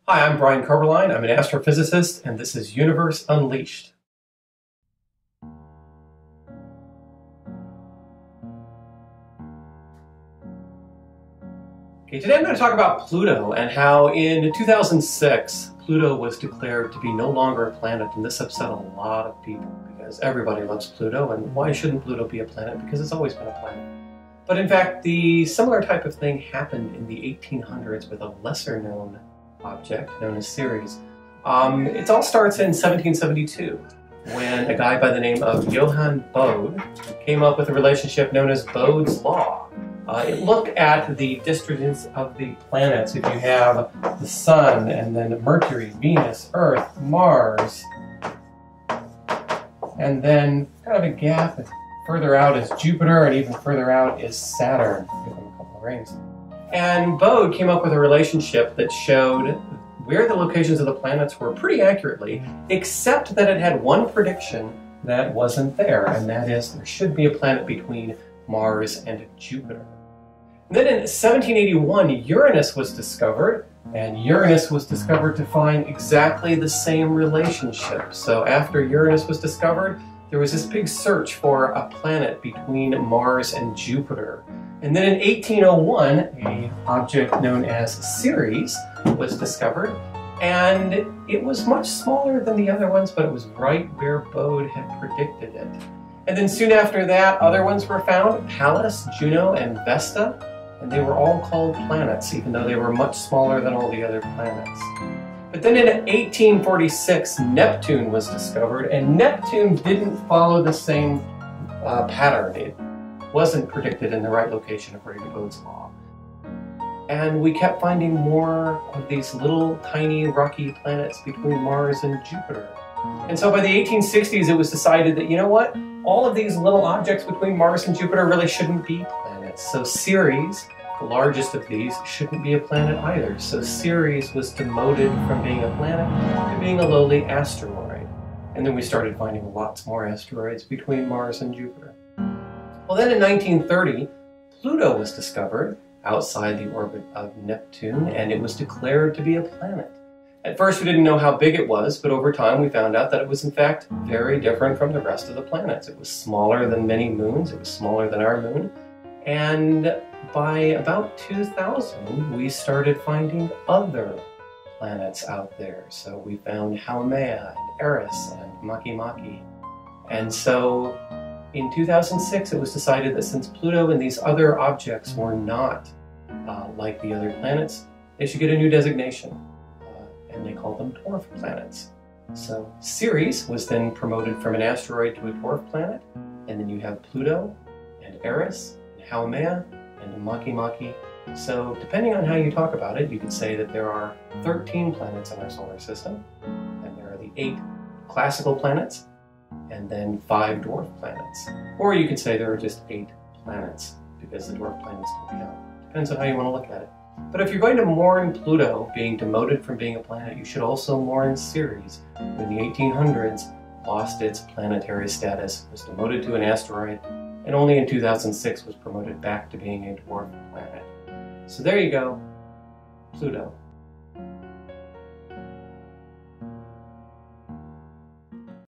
Hi, I'm Brian Koberlein. I'm an astrophysicist, and this is Universe Unleashed. Okay, today I'm going to talk about Pluto and how in 2006 Pluto was declared to be no longer a planet, and this upset a lot of people because everybody loves Pluto, and why shouldn't Pluto be a planet? Because it's always been a planet. But in fact, the similar type of thing happened in the 1800s with a lesser known object known as Ceres. It all starts in 1772 when a guy by the name of Johann Bode came up with a relationship known as Bode's law. It looked at the distances of the planets. If you have the Sun and then Mercury, Venus, Earth, Mars, and then kind of a gap, further out is Jupiter, and even further out is Saturn. Give them a couple of rings. And Bode came up with a relationship that showed where the locations of the planets were pretty accurately, except that it had one prediction that wasn't there, and that is there should be a planet between Mars and Jupiter. And then in 1781, Uranus was discovered, and Uranus was discovered to find exactly the same relationship. So after Uranus was discovered, there was this big search for a planet between Mars and Jupiter. And then in 1801, an object known as Ceres was discovered, and it was much smaller than the other ones, but it was right where Bode had predicted it. And then soon after that, other ones were found, Pallas, Juno, and Vesta, and they were all called planets, even though they were much smaller than all the other planets. But then in 1846, Neptune was discovered, and Neptune didn't follow the same pattern. It wasn't predicted in the right location according to Bode's law. And we kept finding more of these little tiny rocky planets between Mars and Jupiter. And so by the 1860s, it was decided that, you know what? All of these little objects between Mars and Jupiter really shouldn't be planets. So Ceres, the largest of these, shouldn't be a planet either. So Ceres was demoted from being a planet to being a lowly asteroid. And then we started finding lots more asteroids between Mars and Jupiter. Well, then in 1930, Pluto was discovered outside the orbit of Neptune, and it was declared to be a planet. At first, we didn't know how big it was, but over time we found out that it was in fact very different from the rest of the planets. It was smaller than many moons, it was smaller than our moon, and by about 2000, we started finding other planets out there. So we found Haumea and Eris and Makemake. And so in 2006, it was decided that since Pluto and these other objects were not like the other planets, they should get a new designation, and they called them dwarf planets. So Ceres was then promoted from an asteroid to a dwarf planet, and then you have Pluto and Eris and Haumea and Makemake. So depending on how you talk about it, you could say that there are 13 planets in our solar system, and there are the 8 classical planets, and then 5 dwarf planets. Or you could say there are just 8 planets, because the dwarf planets don't count. Depends on how you want to look at it. But if you're going to mourn Pluto being demoted from being a planet, you should also mourn Ceres, who in the 1800s lost its planetary status, was demoted to an asteroid, and only in 2006 was promoted back to being a dwarf planet. So there you go, Pluto.